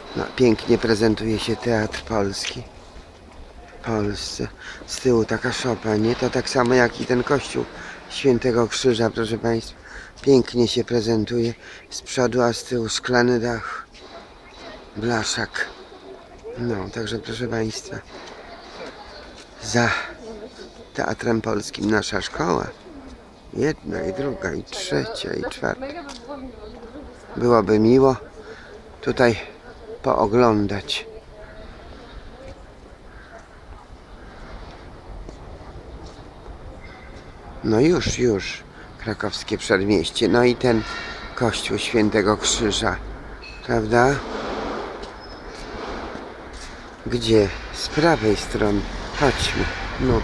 No, pięknie prezentuje się Teatr Polski w Polsce. Z tyłu taka szopa, nie? To tak samo jak i ten kościół Świętego Krzyża, proszę Państwa. Pięknie się prezentuje z przodu, a z tyłu szklany dach. Blaszak. No, także proszę Państwa, za Teatrem Polskim nasza szkoła. Jedna i druga i trzecia i czwarta. Byłoby miło tutaj pooglądać. No już krakowskie przedmieście. No i ten kościół Świętego Krzyża, prawda? Gdzie? Z prawej strony. Chodźmy. No.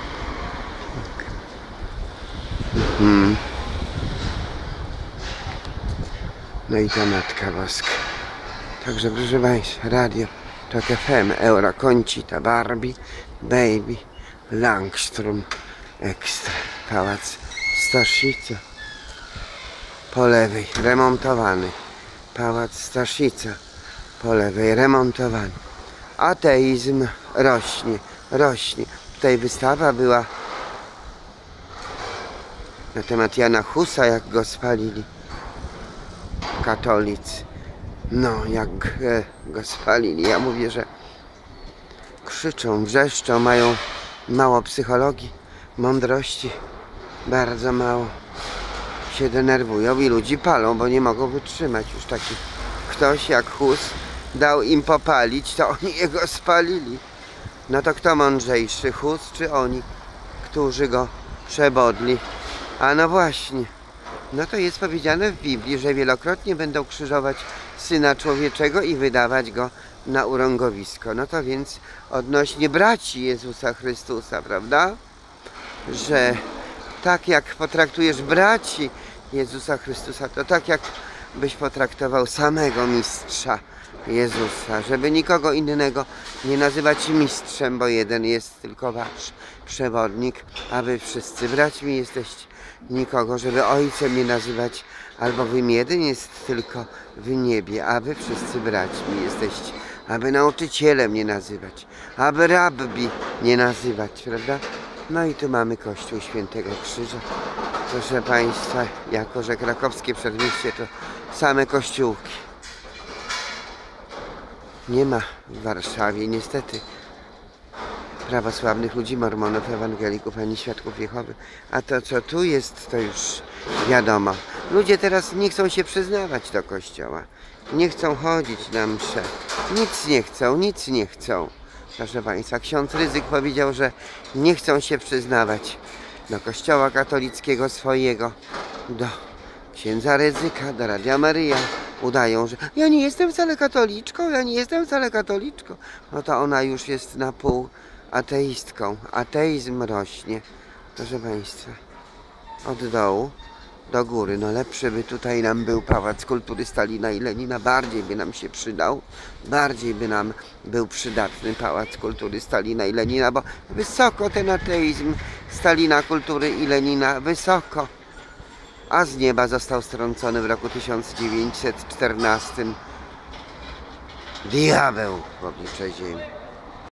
No i ta Matka Boska. Także proszę Państwa, radio TOK FM, Euro, Koncita, Barbie, Baby, Langstrom, Ekstra, Pałac Staszica. Po lewej remontowany. Pałac Staszica. Po lewej remontowany. Ateizm rośnie. Tutaj wystawa była na temat Jana Husa, jak go spalili katolicy. No, jak go spalili. Ja mówię, że krzyczą, wrzeszczą, mają mało psychologii, mądrości, bardzo mało. Się denerwują i ludzi palą, bo nie mogą wytrzymać. Już taki ktoś jak Hus dał im popalić, to oni jego spalili. No to kto mądrzejszy, Hus czy oni, którzy go przebodli? A no właśnie, no to jest powiedziane w Biblii, że wielokrotnie będą krzyżować Syna Człowieczego i wydawać go na urągowisko. No to więc odnośnie braci Jezusa Chrystusa, prawda? Że tak jak potraktujesz braci Jezusa Chrystusa, to tak jak byś potraktował samego mistrza Jezusa, żeby nikogo innego nie nazywać mistrzem, bo jeden jest tylko wasz przewodnik, a wy wszyscy braćmi jesteście. Nikogo, żeby ojcem nie nazywać, albowiem jeden jest tylko w niebie, a wy wszyscy braćmi jesteście. Aby nauczycielem nie nazywać, aby rabbi nie nazywać, prawda? No i tu mamy kościół Świętego Krzyża. Proszę Państwa, jako że krakowskie przedmieście to same kościółki. Nie ma w Warszawie niestety prawosławnych ludzi, mormonów, ewangelików, ani świadków Jehowy. A to co tu jest, to już wiadomo. Ludzie teraz nie chcą się przyznawać do kościoła. Nie chcą chodzić na msze. Nic nie chcą. Proszę Państwa, ksiądz Rydzyk powiedział, że nie chcą się przyznawać do kościoła katolickiego swojego, do księdza Rydzyka, do Radia Maryja. Udają, że ja nie jestem wcale katoliczką. No to ona już jest na pół ateistką. Ateizm rośnie. Proszę Państwa, od dołu do góry. No lepszy by tutaj nam był Pałac Kultury Stalina i Lenina. Bardziej by nam się przydał. Bardziej by nam był przydatny Pałac Kultury Stalina i Lenina, bo wysoko ten ateizm Stalina, Kultury i Lenina. Wysoko. A z nieba został strącony w roku 1914 diabeł w oblicze ziemi.